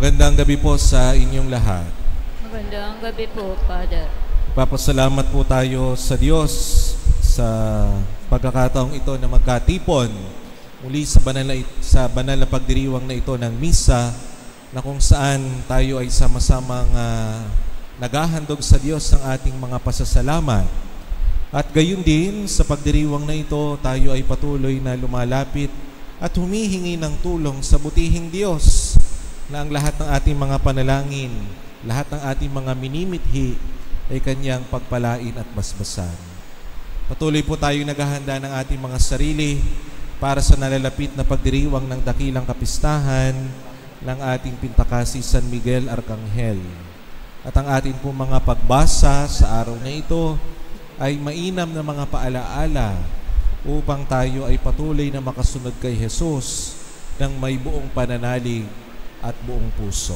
Magandang gabi po sa inyong lahat. Magandang gabi po, Father. Papasalamat po tayo sa Diyos sa pagkakataong ito na magkatipon muli sa banal na pagdiriwang na ito ng misa, na kung saan tayo ay sama-samang naghahandog sa Diyos ng ating mga pasasalamat. At gayon din sa pagdiriwang na ito, tayo ay patuloy na lumalapit at humihingi ng tulong sa butihing Diyos, na ang lahat ng ating mga panalangin, lahat ng ating mga minimithi ay Kanyang pagpalain at basbasan. Patuloy po tayo naghahanda ng ating mga sarili para sa nalalapit na pagdiriwang ng dakilang kapistahan ng ating Pintakasi San Miguel Arcangel. At ang ating po mga pagbasa sa araw na ito ay mainam na mga paalaala upang tayo ay patuloy na makasunod kay Jesus ng may buong pananalig at buong puso.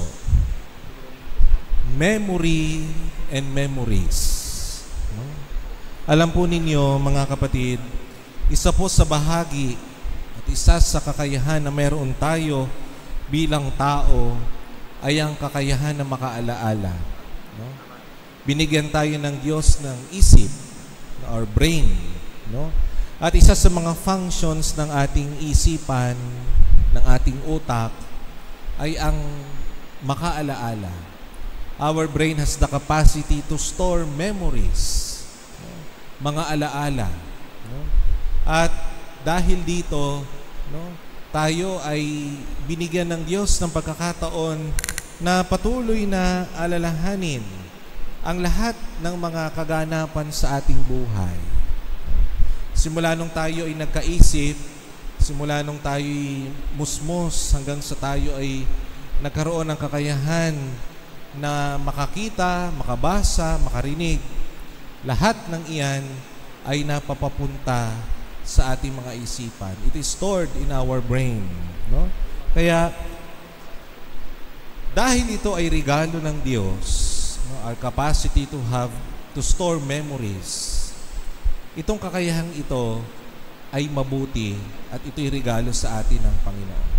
Memory and memories. Alam po ninyo, mga kapatid, isa po sa bahagi at isa sa kakayahan na meron tayo bilang tao ay ang kakayahan na makaalaala. Binigyan tayo ng Diyos ng isip, our brain. At isa sa mga functions ng ating isipan, ng ating utak, ay ang makaalaala. Our brain has the capacity to store memories, mga alaala. At dahil dito, tayo ay binigyan ng Diyos ng pagkakataon na patuloy na alalahanin ang lahat ng mga kaganapan sa ating buhay. Simula nung tayo ay nagkaisip, simula nung tayo ay musmos, hanggang sa tayo ay nagkaroon ng kakayahan na makakita, makabasa, makarinig, lahat ng iyan ay napapapunta sa ating mga isipan. It is stored in our brain. Kaya, dahil ito ay regalo ng Diyos, our capacity to store memories, itong kakayahang ito ay mabuti at ito'y regalo sa atin ng Panginoon.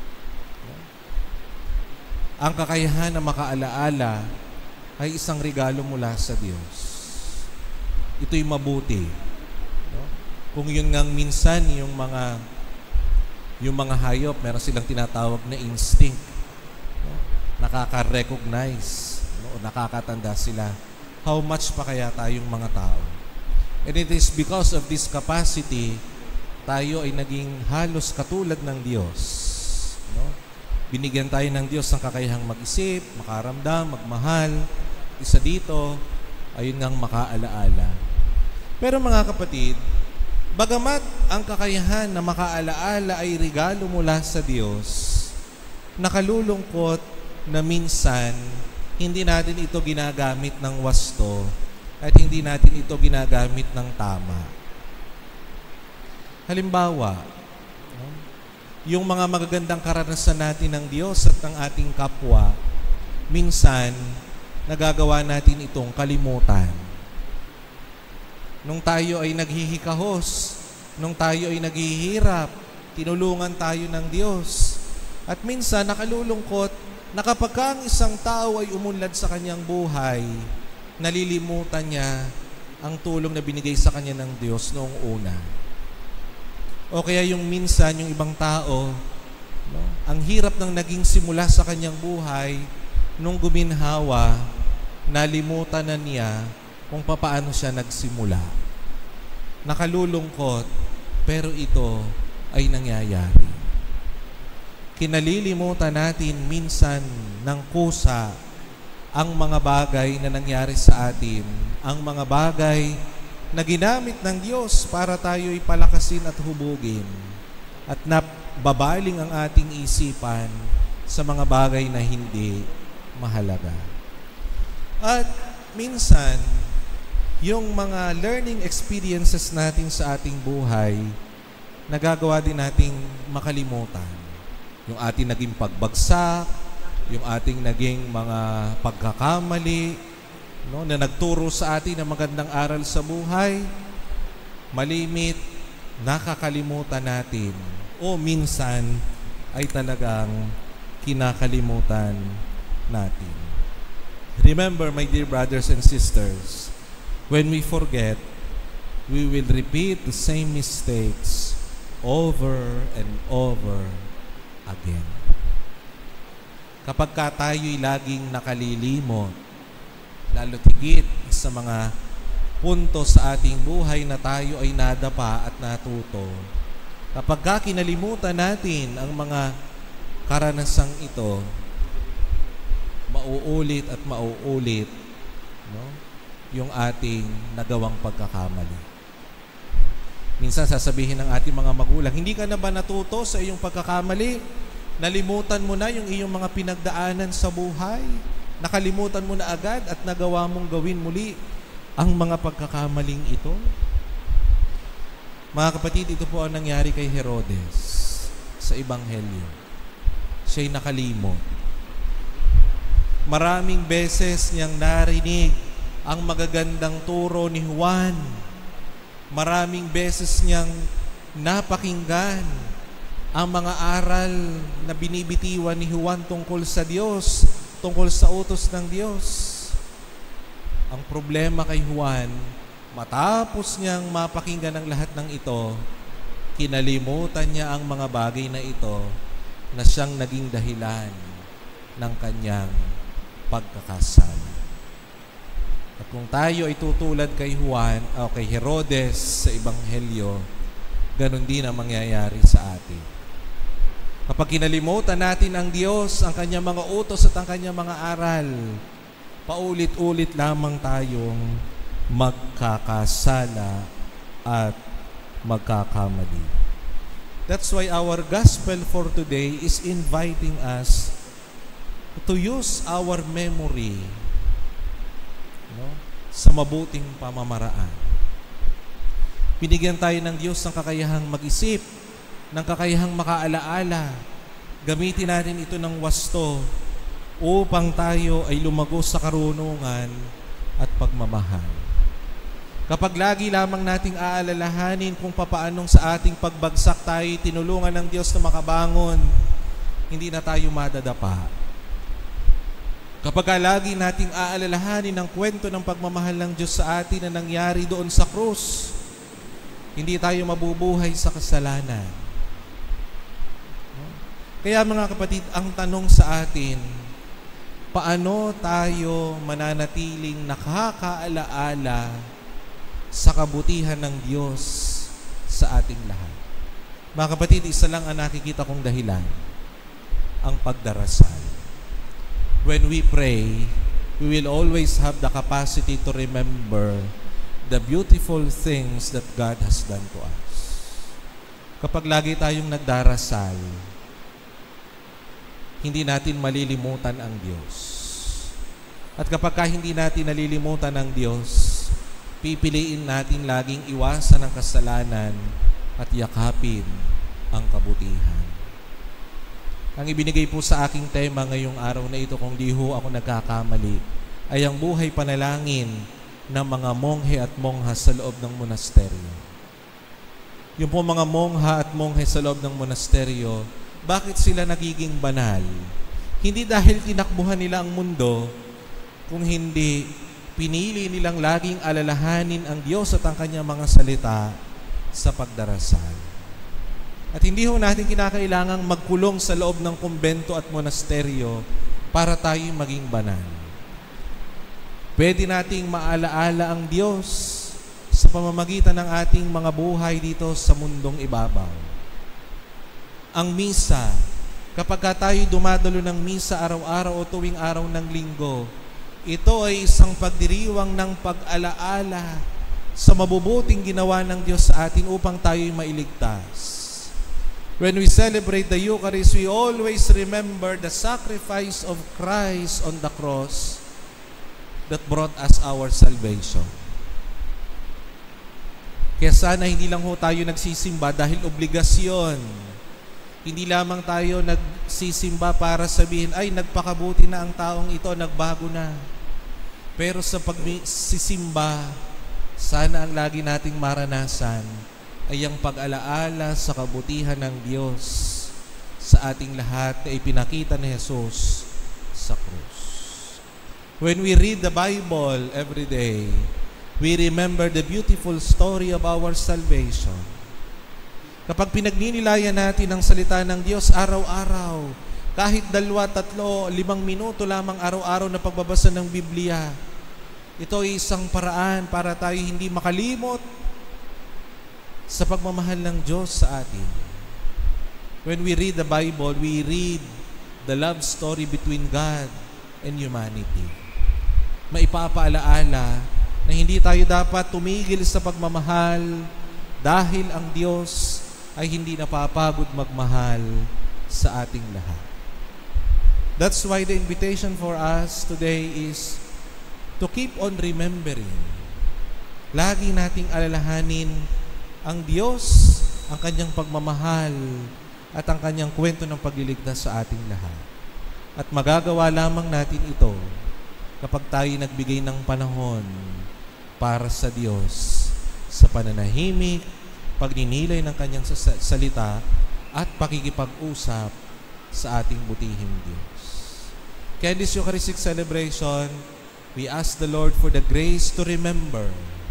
Ang kakayahan na makaalaala ay isang regalo mula sa Diyos. Ito'y mabuti. Kung yun ngang minsan yung mga hayop, meron silang tinatawag na instinct. Nakaka-recognize, o nakakatanda sila. How much pa kaya tayong mga tao? And it is because of this capacity, tayo ay naging halos katulad ng Diyos. Binigyan tayo ng Diyos ng kakayahang mag-isip, makaramdam, magmahal. Isa dito, ayun ngang makaalaala. Pero mga kapatid, bagamat ang kakayahan na makaalaala ay regalo mula sa Diyos, nakalulungkot na minsan hindi natin ito ginagamit ng wasto at hindi natin ito ginagamit ng tama. Halimbawa, yung mga magagandang karanasan natin ng Diyos at ng ating kapwa, minsan nagagawa natin itong kalimutan. Nung tayo ay naghihikahos, nung tayo ay naghihirap, tinulungan tayo ng Diyos. At minsan nakalulungkot na kapag ang isang tao ay umunlad sa kanyang buhay, nalilimutan niya ang tulong na binigay sa kanya ng Diyos noong una. O kaya yung minsan, yung ibang tao, ang hirap ng naging simula sa kanyang buhay, nung guminhawa, nalimutan na niya kung papaano siya nagsimula. Nakalulungkot, pero ito ay nangyayari. Kinalilimutan natin minsan ng kusa ang mga bagay na nangyari sa atin, ang mga bagay na ginamit ng Diyos para tayo'y palakasin at hubugin, at nababaling ang ating isipan sa mga bagay na hindi mahalaga. At minsan, yung mga learning experiences natin sa ating buhay, nagagawa din nating makalimutan. Yung ating naging pagbagsak, yung ating naging mga pagkakamali, na nagturo sa atin ng magandang aral sa buhay, malimit, nakakalimutan natin. O minsan ay talagang kinakalimutan natin. Remember, my dear brothers and sisters, when we forget, we will repeat the same mistakes over and over again. Kapag tayo'y laging nakalilimot, lalo tigit sa mga punto sa ating buhay na tayo ay nadapa at natuto, kapag kinalimutan natin ang mga karanasang ito, mauulit at mauulit, no, yung ating nagawang pagkakamali. Minsan sasabihin ng ating mga magulang, hindi ka na ba natuto sa iyong pagkakamali? Nalimutan mo na yung iyong mga pinagdaanan sa buhay? Nakalimutan mo na agad at nagawa mong gawin muli ang mga pagkakamaling ito? Mga kapatid, ito po ang nangyari kay Herodes sa Ebanghelyo. Siya'y nakalimot. Maraming beses niyang narinig ang magagandang turo ni Juan. Maraming beses niyang napakinggan ang mga aral na binibitiwan ni Juan tungkol sa Diyos, tungkol sa utos ng Diyos. Ang problema kay Juan, matapos niyang mapakinggan ang lahat ng ito, kinalimutan niya ang mga bagay na ito na siyang naging dahilan ng kanyang pagkakasala. At kung tayo ay tutulad kay Juan o kay Herodes sa Ebanghelyo, ganun din ang mangyayari sa atin. Kapag kinalimutan natin ang Diyos, ang kanyang mga utos at ang kanyang mga aral, paulit-ulit lamang tayong magkakasala at magkakamali. That's why our gospel for today is inviting us to use our memory, no, sa mabuting pamamaraan. Binigyan tayo ng Diyos ng kakayahang mag-isip, ng kakayahang makaalaala. Gamitin natin ito ng wasto upang tayo ay lumago sa karunungan at pagmamahal. Kapag lagi lamang nating aalalahanin kung papaanong sa ating pagbagsak tayo tinulungan ng Diyos na makabangon, hindi na tayo madadapa. Kapag lagi nating aalalahanin ang kwento ng pagmamahal ng Diyos sa atin na nangyari doon sa krus, hindi tayo mabubuhay sa kasalanan. Kaya mga kapatid, ang tanong sa atin, paano tayo mananatiling nakakaalaala sa kabutihan ng Diyos sa ating lahat? Mga kapatid, isa lang ang nakikita kong dahilan, ang pagdarasal. When we pray, we will always have the capacity to remember the beautiful things that God has done to us. Kapag lagi tayong nagdarasal, hindi natin malilimutan ang Diyos. At kapag hindi natin nalilimutan ang Diyos, pipiliin natin laging iwasan ang kasalanan at yakapin ang kabutihan. Ang ibinigay po sa aking tema ngayong araw na ito, kung di ho ako nagkakamali, ay ang buhay panalangin ng mga monghe at mongha sa loob ng monasteryo. Yung po mga mongha at monghe sa loob ng monasteryo, bakit sila nagiging banal? Hindi dahil tinakbuhan nila ang mundo, kung hindi pinili nilang laging alalahanin ang Diyos at ang kanyang mga salita sa pagdarasal. At hindi ho natin kinakailangang magkulong sa loob ng kumbento at monasteryo para tayo maging banal. Pwede nating maalaala ang Diyos sa pamamagitan ng ating mga buhay dito sa mundong ibabaw. Ang misa, kapag tayo dumadalo ng misa araw-araw o tuwing araw ng linggo, ito ay isang pagdiriwang ng pag-alaala sa mabubuting ginawa ng Diyos sa atin upang tayo'y mailigtas. When we celebrate the Eucharist, we always remember the sacrifice of Christ on the cross that brought us our salvation. Kaya sana hindi lang ho tayo nagsisimba dahil obligasyon. Hindi lamang tayo nagsisimba para sabihin, ay, nagpakabuti na ang taong ito, nagbago na. Pero sa pagsisimba, sana ang lagi nating maranasan ay ang pag-alaala sa kabutihan ng Diyos sa ating lahat na ipinakita ni Jesus sa krus. When we read the Bible every day, we remember the beautiful story of our salvation. Kapag pinagninilayan natin ang salita ng Diyos araw-araw, kahit 2, 3, 5 minuto lamang araw-araw na pagbabasa ng Biblia, ito ay isang paraan para tayo hindi makalimot sa pagmamahal ng Diyos sa atin. When we read the Bible, we read the love story between God and humanity. Maipapaalaala na hindi tayo dapat tumigil sa pagmamahal dahil ang Diyos ay hindi napapagod magmahal sa ating lahat. That's why the invitation for us today is to keep on remembering. Lagi nating alalahanin ang Diyos, ang kanyang pagmamahal at ang kanyang kwento ng pagliligtas sa ating lahat. At magagawa lamang natin ito kapag tayo nagbigay ng panahon para sa Diyos sa pananahimik, pagninilay ng kanyang salita at pakikipag-usap sa ating butihing Diyos. Kaya in this Eucharistic celebration, we ask the Lord for the grace to remember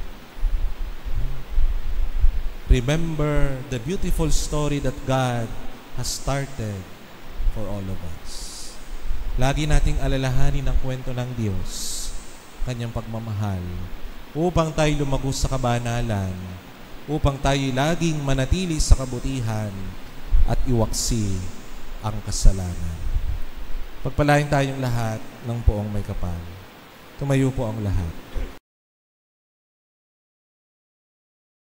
the beautiful story that God has started for all of us. Lagi nating alalahanin ang kwento ng Diyos, kanyang pagmamahal, upang tayo lumago sa kabanalan, upang tayo laging manatili sa kabutihan at iwaksi ang kasalanan. Pagpalain tayong lahat ng poong may kapal. Tumayo po ang lahat.